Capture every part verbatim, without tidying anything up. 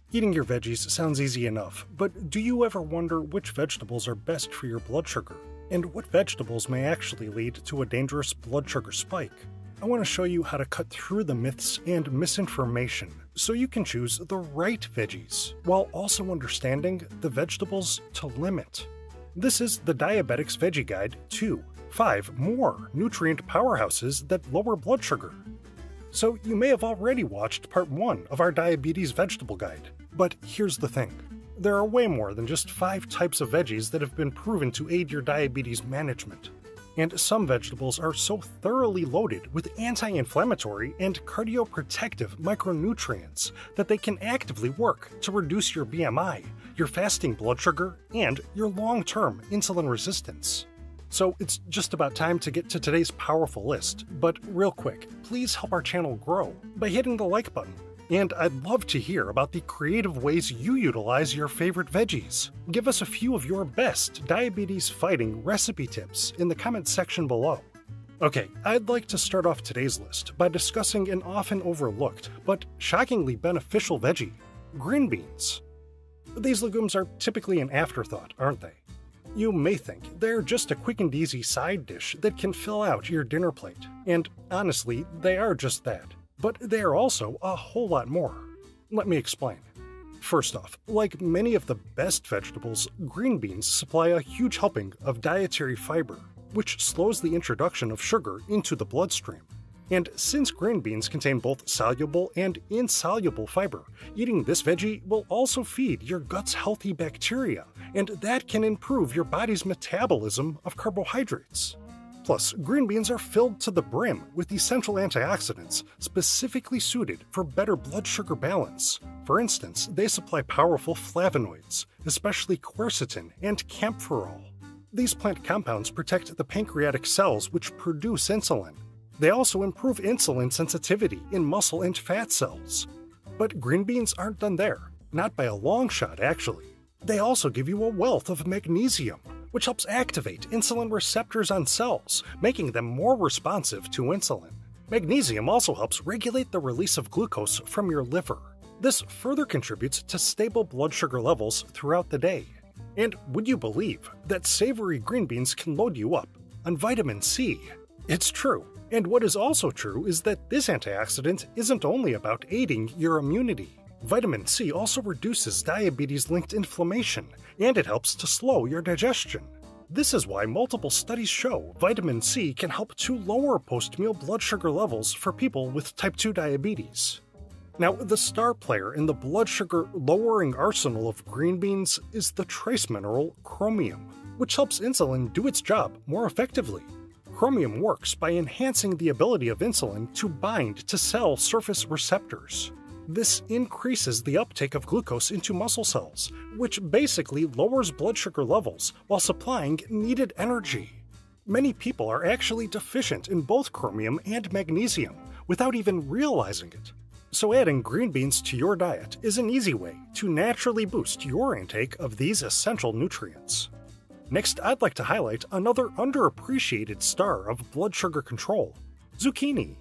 Eating your veggies sounds easy enough, but do you ever wonder which vegetables are best for your blood sugar? And what vegetables may actually lead to a dangerous blood sugar spike? I want to show you how to cut through the myths and misinformation so you can choose the right veggies, while also understanding the vegetables to limit. This is the Diabetic's Veggie Guide to five more nutrient powerhouses that lower blood sugar. So you may have already watched part one of our Diabetes Vegetable Guide, but here's the thing. There are way more than just five types of veggies that have been proven to aid your diabetes management. And some vegetables are so thoroughly loaded with anti-inflammatory and cardioprotective micronutrients that they can actively work to reduce your B M I, your fasting blood sugar, and your long-term insulin resistance. So it's just about time to get to today's powerful list, but real quick, please help our channel grow by hitting the like button. And I'd love to hear about the creative ways you utilize your favorite veggies. Give us a few of your best diabetes-fighting recipe tips in the comments section below. Okay, I'd like to start off today's list by discussing an often overlooked, but shockingly beneficial veggie, green beans. These legumes are typically an afterthought, aren't they? You may think they're just a quick and easy side dish that can fill out your dinner plate, and honestly, they are just that. But they are also a whole lot more. Let me explain. First off, like many of the best vegetables, green beans supply a huge helping of dietary fiber, which slows the introduction of sugar into the bloodstream. And since green beans contain both soluble and insoluble fiber, eating this veggie will also feed your gut's healthy bacteria, and that can improve your body's metabolism of carbohydrates. Plus, green beans are filled to the brim with essential antioxidants specifically suited for better blood sugar balance. For instance, they supply powerful flavonoids, especially quercetin and kaempferol. These plant compounds protect the pancreatic cells which produce insulin. They also improve insulin sensitivity in muscle and fat cells. But green beans aren't done there, not by a long shot actually. They also give you a wealth of magnesium, which helps activate insulin receptors on cells, making them more responsive to insulin. Magnesium also helps regulate the release of glucose from your liver. This further contributes to stable blood sugar levels throughout the day. And would you believe that savory green beans can load you up on vitamin C? It's true. And what is also true is that this antioxidant isn't only about aiding your immunity. Vitamin C also reduces diabetes-linked inflammation, and it helps to slow your digestion. This is why multiple studies show vitamin C can help to lower post-meal blood sugar levels for people with type two diabetes. Now, the star player in the blood sugar-lowering arsenal of green beans is the trace mineral chromium, which helps insulin do its job more effectively. Chromium works by enhancing the ability of insulin to bind to cell surface receptors. This increases the uptake of glucose into muscle cells, which basically lowers blood sugar levels while supplying needed energy. Many people are actually deficient in both chromium and magnesium without even realizing it. So adding green beans to your diet is an easy way to naturally boost your intake of these essential nutrients. Next, I'd like to highlight another underappreciated star of blood sugar control, zucchini.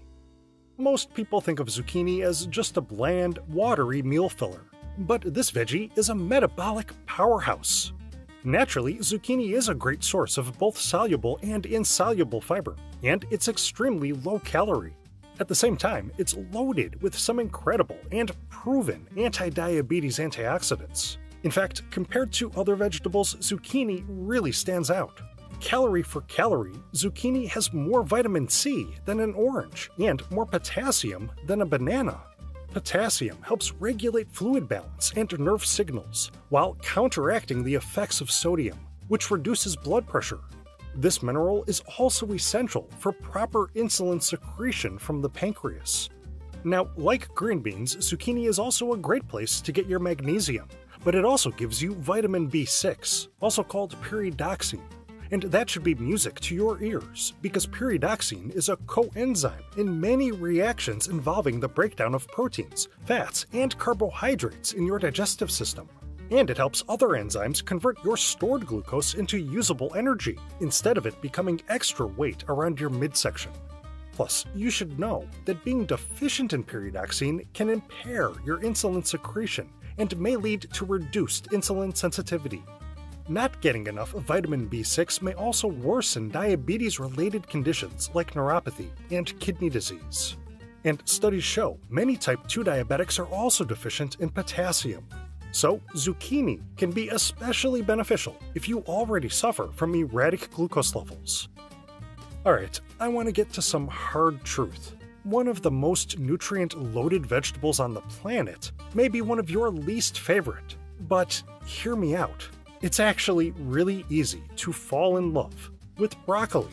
Most people think of zucchini as just a bland, watery meal filler, but this veggie is a metabolic powerhouse. Naturally, zucchini is a great source of both soluble and insoluble fiber, and it's extremely low-calorie. At the same time, it's loaded with some incredible and proven anti-diabetes antioxidants. In fact, compared to other vegetables, zucchini really stands out. Calorie for calorie, zucchini has more vitamin C than an orange and more potassium than a banana. Potassium helps regulate fluid balance and nerve signals, while counteracting the effects of sodium, which reduces blood pressure. This mineral is also essential for proper insulin secretion from the pancreas. Now, like green beans, zucchini is also a great place to get your magnesium, but it also gives you vitamin B six, also called pyridoxine. And that should be music to your ears, because pyridoxine is a coenzyme in many reactions involving the breakdown of proteins, fats, and carbohydrates in your digestive system. And it helps other enzymes convert your stored glucose into usable energy, instead of it becoming extra weight around your midsection. Plus, you should know that being deficient in pyridoxine can impair your insulin secretion and may lead to reduced insulin sensitivity. Not getting enough vitamin B six may also worsen diabetes-related conditions like neuropathy and kidney disease. And studies show many type two diabetics are also deficient in potassium. So, zucchini can be especially beneficial if you already suffer from erratic glucose levels. Alright, I want to get to some hard truth. One of the most nutrient-loaded vegetables on the planet may be one of your least favorite. But hear me out. It's actually really easy to fall in love with broccoli.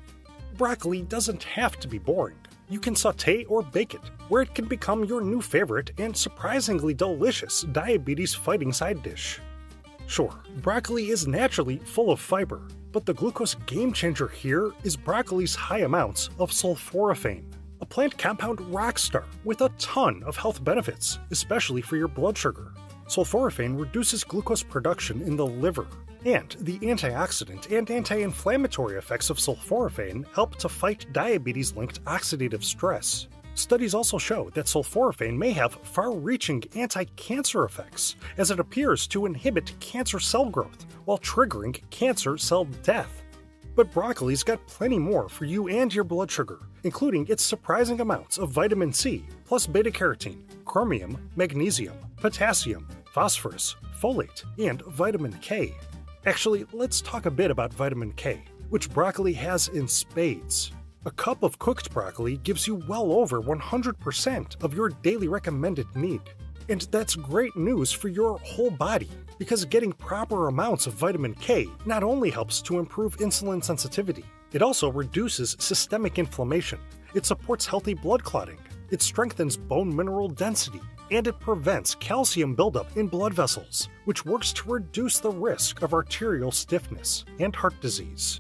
Broccoli doesn't have to be boring. You can saute or bake it, where it can become your new favorite and surprisingly delicious diabetes-fighting side dish. Sure, broccoli is naturally full of fiber, but the glucose game-changer here is broccoli's high amounts of sulforaphane, a plant compound rockstar with a ton of health benefits, especially for your blood sugar. Sulforaphane reduces glucose production in the liver, and the antioxidant and anti-inflammatory effects of sulforaphane help to fight diabetes-linked oxidative stress. Studies also show that sulforaphane may have far-reaching anti-cancer effects, as it appears to inhibit cancer cell growth while triggering cancer cell death. But broccoli's got plenty more for you and your blood sugar, including its surprising amounts of vitamin C, plus beta-carotene, chromium, magnesium, potassium, phosphorus, folate, and vitamin K. Actually, let's talk a bit about vitamin K, which broccoli has in spades. A cup of cooked broccoli gives you well over one hundred percent of your daily recommended need. And that's great news for your whole body, because getting proper amounts of vitamin K not only helps to improve insulin sensitivity, it also reduces systemic inflammation, it supports healthy blood clotting, it strengthens bone mineral density, and it prevents calcium buildup in blood vessels, which works to reduce the risk of arterial stiffness and heart disease.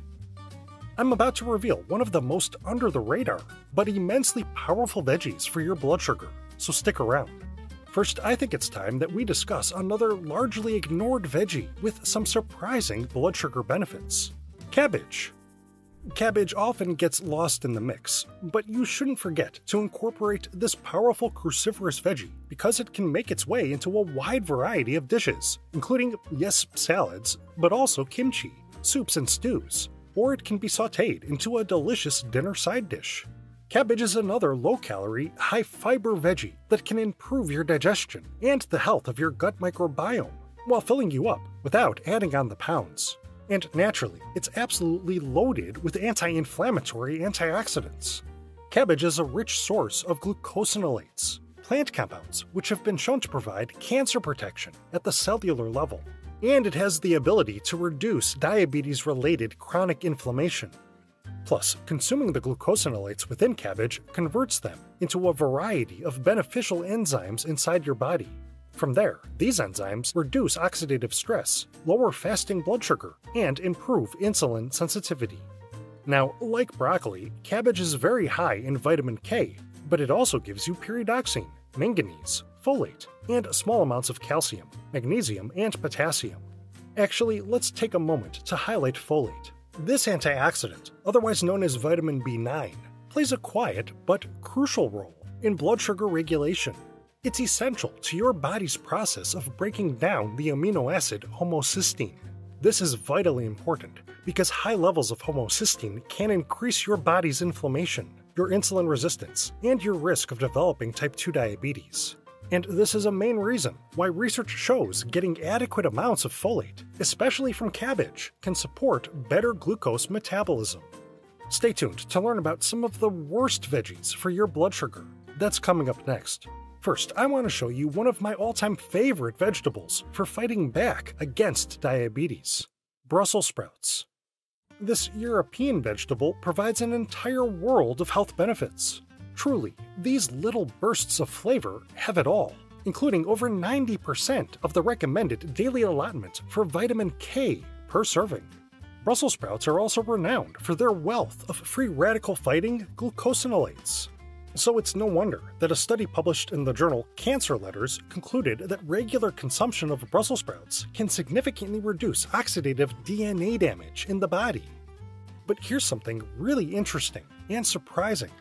I'm about to reveal one of the most under-the-radar, but immensely powerful veggies for your blood sugar, so stick around. First, I think it's time that we discuss another largely ignored veggie with some surprising blood sugar benefits: cabbage. Cabbage often gets lost in the mix, but you shouldn't forget to incorporate this powerful cruciferous veggie because it can make its way into a wide variety of dishes, including, yes, salads, but also kimchi, soups and stews, or it can be sautéed into a delicious dinner side dish. Cabbage is another low-calorie, high-fiber veggie that can improve your digestion and the health of your gut microbiome, while filling you up without adding on the pounds. And naturally, it's absolutely loaded with anti-inflammatory antioxidants. Cabbage is a rich source of glucosinolates, plant compounds which have been shown to provide cancer protection at the cellular level. And it has the ability to reduce diabetes-related chronic inflammation. Plus, consuming the glucosinolates within cabbage converts them into a variety of beneficial enzymes inside your body. From there, these enzymes reduce oxidative stress, lower fasting blood sugar, and improve insulin sensitivity. Now, like broccoli, cabbage is very high in vitamin K, but it also gives you pyridoxine, manganese, folate, and small amounts of calcium, magnesium, and potassium. Actually, let's take a moment to highlight folate. This antioxidant, otherwise known as vitamin B nine, plays a quiet but crucial role in blood sugar regulation. It's essential to your body's process of breaking down the amino acid homocysteine. This is vitally important because high levels of homocysteine can increase your body's inflammation, your insulin resistance, and your risk of developing type two diabetes. And this is a main reason why research shows getting adequate amounts of folate, especially from cabbage, can support better glucose metabolism. Stay tuned to learn about some of the worst veggies for your blood sugar. That's coming up next. First, I want to show you one of my all-time favorite vegetables for fighting back against diabetes: Brussels sprouts. This European vegetable provides an entire world of health benefits. Truly, these little bursts of flavor have it all, including over ninety percent of the recommended daily allotment for vitamin K per serving. Brussels sprouts are also renowned for their wealth of free radical-fighting glucosinolates. So it's no wonder that a study published in the journal Cancer Letters concluded that regular consumption of Brussels sprouts can significantly reduce oxidative D N A damage in the body. But here's something really interesting and surprising.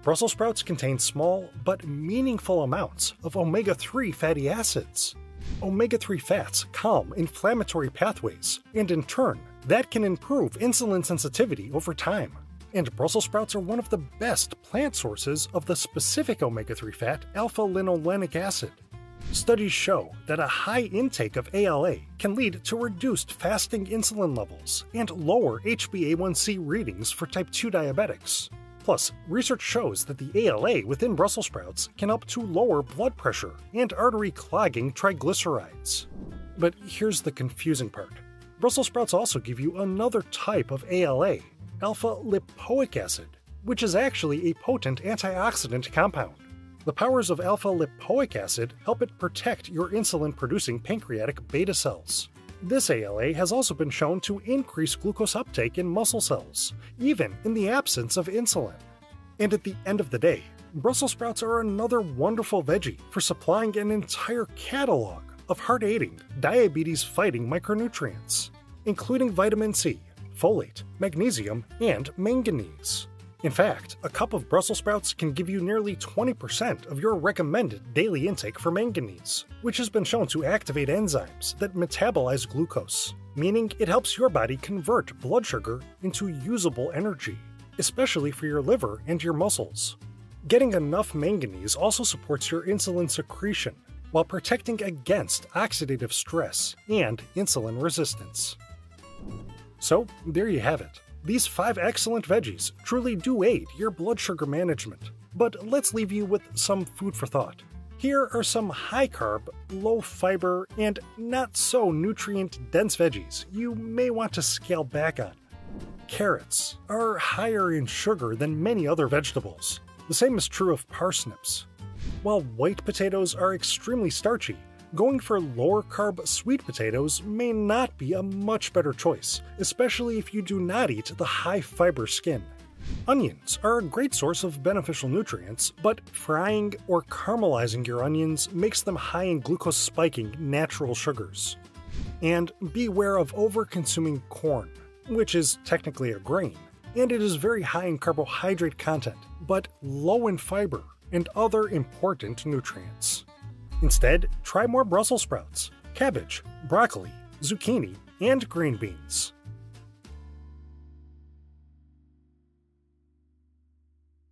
Brussels sprouts contain small but meaningful amounts of omega three fatty acids. omega three fats calm inflammatory pathways, and in turn, that can improve insulin sensitivity over time. And Brussels sprouts are one of the best plant sources of the specific omega three fat alpha-linolenic acid. Studies show that a high intake of A L A can lead to reduced fasting insulin levels and lower H b A one C readings for type two diabetics. Plus, research shows that the A L A within Brussels sprouts can help to lower blood pressure and artery-clogging triglycerides. But here's the confusing part. Brussels sprouts also give you another type of A L A, alpha-lipoic acid, which is actually a potent antioxidant compound. The powers of alpha-lipoic acid help it protect your insulin-producing pancreatic beta cells. This A L A has also been shown to increase glucose uptake in muscle cells, even in the absence of insulin. And at the end of the day, Brussels sprouts are another wonderful veggie for supplying an entire catalog of heart-aiding, diabetes-fighting micronutrients, including vitamin C, folate, magnesium, and manganese. In fact, a cup of Brussels sprouts can give you nearly twenty percent of your recommended daily intake for manganese, which has been shown to activate enzymes that metabolize glucose, meaning it helps your body convert blood sugar into usable energy, especially for your liver and your muscles. Getting enough manganese also supports your insulin secretion, while protecting against oxidative stress and insulin resistance. So, there you have it. These five excellent veggies truly do aid your blood sugar management. But let's leave you with some food for thought. Here are some high-carb, low-fiber, and not-so-nutrient-dense veggies you may want to scale back on. Carrots are higher in sugar than many other vegetables. The same is true of parsnips. While white potatoes are extremely starchy, going for lower-carb sweet potatoes may not be a much better choice, especially if you do not eat the high-fiber skin. Onions are a great source of beneficial nutrients, but frying or caramelizing your onions makes them high in glucose-spiking natural sugars. And beware of over-consuming corn, which is technically a grain, and it is very high in carbohydrate content, but low in fiber and other important nutrients. Instead, try more Brussels sprouts, cabbage, broccoli, zucchini, and green beans.